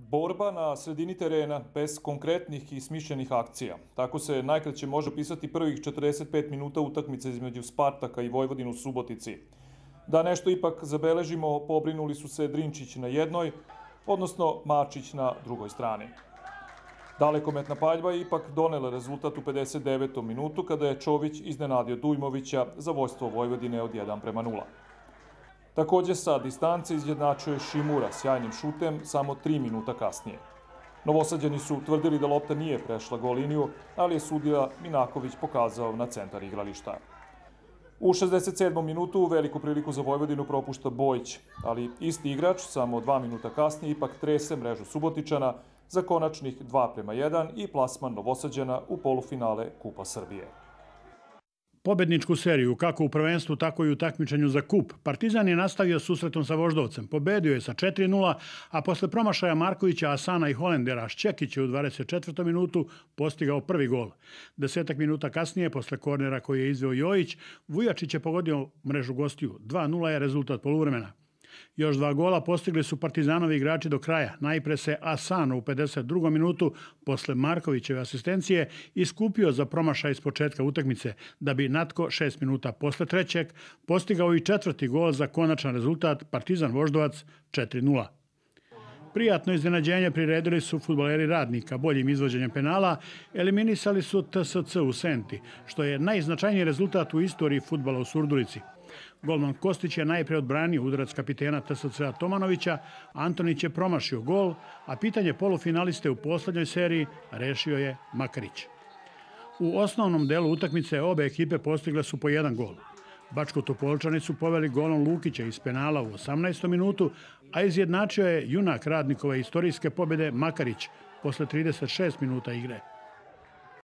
Borba na sredini terena bez konkretnih i smišljenih akcija. Tako se najkraće može opisati prvih 45 minuta utakmice između Spartaka i Vojvodine u Subotici. Da nešto ipak zabeležimo, pobrinuli su se Drinčić na jednoj, odnosno Mačić na drugoj strani. Dalekometna paljba je ipak donela rezultat u 59. minutu kada je Čović iznenadio Dujmovića za vođstvo Vojvodine od 1:0. Takođe sa distance izjednačuje Šimura sjajnim šutem samo 3 minuta kasnije. Novosađani su tvrdili da lopta nije prešla gol liniju, ali je sudija Minaković pokazao na centar igrališta. U 67. minutu veliku priliku za Vojvodinu propušta Bojić, ali isti igrač samo 2 minuta kasnije ipak trese mrežu Subotičana za konačnih 2:1 i plasman Novosađana u polufinale Kupa Srbije. Pobedničku seriju, kako u prvenstvu, tako i u takmičenju za kup, Partizan je nastavio susretom sa Voždovcem. Pobedio je sa 4:0, a posle promašaja Markovića, Asana i Holendera, Šćekić je u 24. minutu postigao prvi gol. 10 minuta kasnije, posle kornera koji je izveo Jojić, Vujačić je pogodio mrežu gostiju. 2:0 je rezultat poluvremena. Još 2 gola postigli su Partizanovi igrači do kraja. Najpre se Asano u 52. minutu posle Markovićeve asistencije iskupio za promašaj iz početka utakmice, da bi Natko 6 minuta posle trećeg postigao i 4. gol za konačan rezultat Partizan Voždovac 4:0. Prijatno iznenađenje priredili su fudbaleri Radnika. Boljim izvođenjem penala eliminisali su TSC u Senti, što je najznačajniji rezultat u istoriji fudbala u Surdulici. Golman Kostić je najpre odbranio udarac kapitena TSC-a Tomanovića, Antonić je promašio gol, a pitanje polufinaliste u poslednjoj seriji rešio je Makarić. U osnovnom delu utakmice obe ekipe postigle su po 1 gol. Bačko-Topolčani su poveli golom Lukića iz penala u 18. minutu, a izjednačio je junak Radnikove istorijske pobjede Makarić posle 36 minuta igre.